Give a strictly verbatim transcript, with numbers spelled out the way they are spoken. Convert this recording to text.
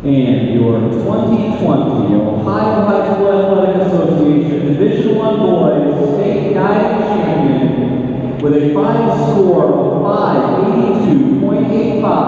And your twenty twenty Ohio High School Athletic Association Division one Boys State Guiding Champion with a final score of five eighty-two point eight five.